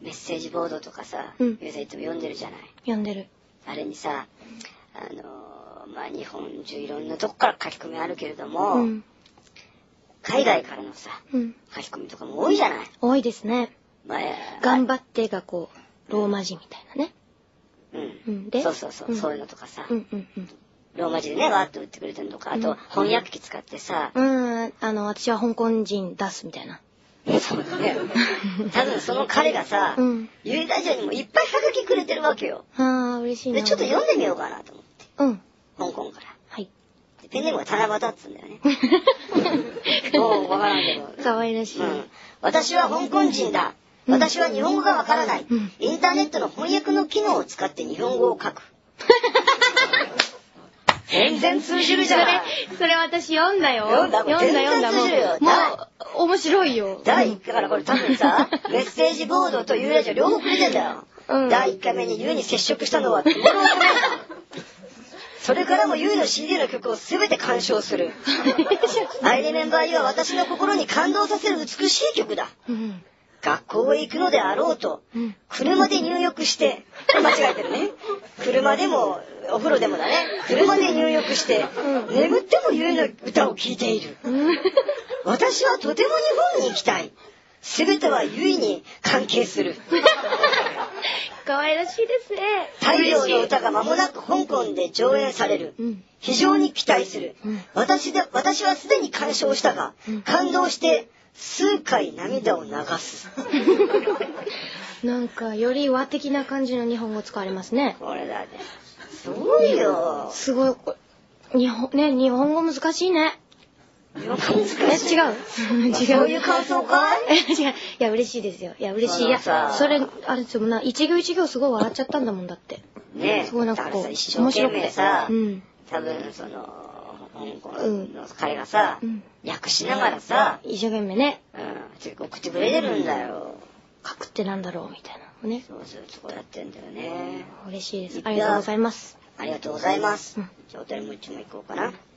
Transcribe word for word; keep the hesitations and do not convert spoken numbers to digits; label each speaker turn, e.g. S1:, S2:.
S1: メッセージボードとかさ、
S2: うん、
S1: ゆうさんいつも読んでるじゃない。
S2: 読んでる。
S1: あれにさ、あのー、まあ日本中いろんなとこから書き込みあるけれども、うん、海外からのさ、うん、書き込みとかも多いじゃない。
S2: 多いですね。まあ、頑張ってがこうローマ字みたいなね。
S1: うん。うん、で、そうそうそう、うん、そういうのとかさ、
S2: うんうんうん、
S1: ローマ字でねわーっと打ってくれてるのとか、あと翻訳機使ってさ、
S2: うん、うん、あの私は香港人出すみたいな。
S1: そうだね。多分その彼がさ、うん、ゆいラジオにもいっぱいはがきくれてるわけよ。
S2: ああ、嬉しいな。
S1: で、ちょっと読んでみようかなと思って。
S2: うん。
S1: 香港から。
S2: はい。
S1: ペンネームが七夕っつうんだよね。もうわからんけど。
S2: 可愛らしい、うん。
S1: 私は香港人だ。私は日本語がわからない、うん。インターネットの翻訳の機能を使って日本語を書く。全然通じるじゃない。
S2: それ、それ私読んだよ。
S1: 読んだ読んだ読んだ。
S2: もう、もう面白いよ。
S1: 第一回からこれ多分さ、メッセージボードとユーラジオ両方くれてんだよ。うん、だいいっかいめにユーに接触したのは日頃のことだ。それからもユーの シーディー の曲をすべて鑑賞する。I Remember You は私の心に感動させる美しい曲だ。うん、学校へ行くのであろうと、うん、車で入浴して、間違えてるね。車でもお風呂でもだね。車で入浴して、うん、眠ってもユーの歌を聴いている。うん、私はとても日本に行きたい。すべてはユイに関係する。
S2: 可愛らしいですね。
S1: 太陽の歌が間もなく香港で上演される。うん、非常に期待する。うん、私で私はすでに鑑賞したが、うん、感動して数回涙を流す。
S2: なんかより和的な感じの日本語使われますね。
S1: これだね。すごいよ。
S2: すごい。日本ね、日本語難しいね。
S1: 日本語難しい。
S2: え、違う。違う。
S1: そういう感想かい？
S2: え、違う。いや、嬉しいですよ。いや、嬉しい。いや、それ、あれですよな、一行一行すごい笑っちゃったんだもんだって。
S1: ねえ。
S2: すごいなんかこう、
S1: 面白くてさ、
S2: うん、
S1: 多分その、香港の彼がさ、うん、訳しながらさ、
S2: 一生懸命ね、
S1: うん、送ってくれてるんだよ。
S2: 書くってなんだろうみたいなね。
S1: そうそう、そこやってんだよね。
S2: 嬉しいです。ありがとうございます。
S1: ありがとうございます。うん、じゃあお便りもう一枚いこうかな。